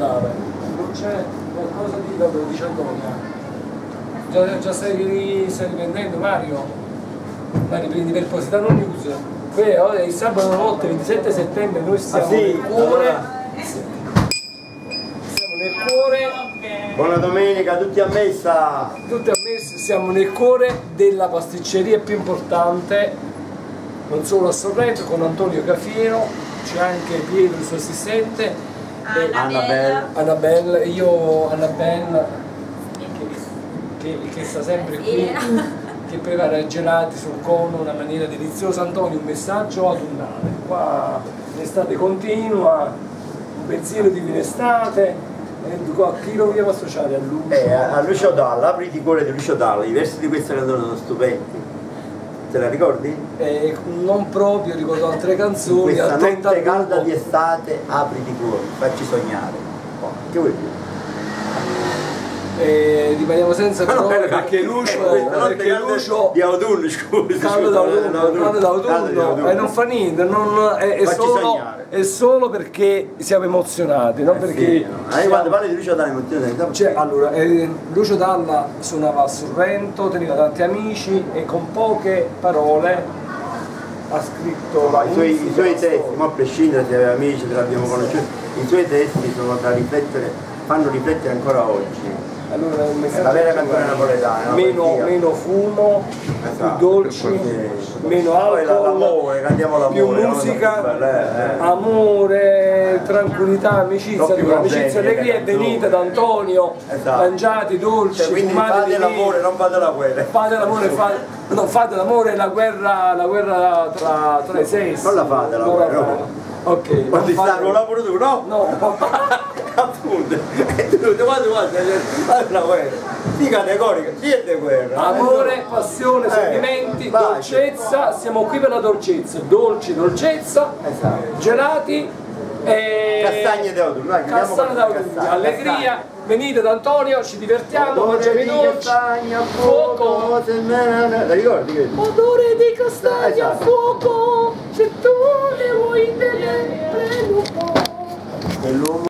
autunnale. Non c'è qualcosa di, vabbè, lo dice Antonia. Già stai riprendendo, Mario? Mario, prendi per Positano News. Il sabato notte 27 settembre noi siamo nel cuore. Siamo nel cuore. Buona domenica, tutti a messa! Tutti a messa, siamo nel cuore della pasticceria più importante, non solo a Sorrento, con Antonio Cafiero, c'è anche Pietro il suo assistente, Annabelle, che sta sempre qui, che prepara i gelati sul cono in una maniera deliziosa. Antonio, un messaggio autunnale, qua l'estate continua, un pensiero di finestate. A chi lo vogliamo associare? A Lucio? A Lucio Dalla, Apriti cuore di Lucio Dalla, i versi di questa canzone sono stupendi. Te la ricordi? Non proprio, ricordo altre canzoni. Questa notte calda di estate, apriti cuore, facci sognare. Che vuoi dire? Rimaniamo senza parole perché Lucio di autunno, scusi, caldo d'autunno e non fa niente, è solo perché siamo emozionati, non perché quando parli di Lucio Dalla allora, Lucio Dalla suonava a Sorrento, teneva tanti amici e con poche parole ha scritto i suoi testi, ma a prescindere se aveva amici, se l'abbiamo conosciuto, i suoi testi sono da riflettere, fanno riflettere ancora oggi. Allora, la vera canzone napoletana, meno fumo, esatto, più dolci, meno alcol, più musica, amore, tranquillità, amicizia, amicizia e allegria. È venite da Antonio, esatto. Mangiati, dolci, quindi fate l'amore, non fate la guerra. Fate l'amore, non fate l'amore, la guerra tra i sessi. Non la fate la guerra, no. Ok. Ma ti stanno là pure tu, no? No. Appunto, fate la guerra, di categorica, niente guerra. Amore, passione, sentimenti, dolcezza, siamo qui per la dolcezza, dolcezza, esatto. Gelati e castagne d'autunno, allegria, venite da Antonio, ci divertiamo, mangiamo i dolci, fuoco, la ricordi che? Odore di castagna a fuoco, se tu ne vuoi vedere, prendi un po'.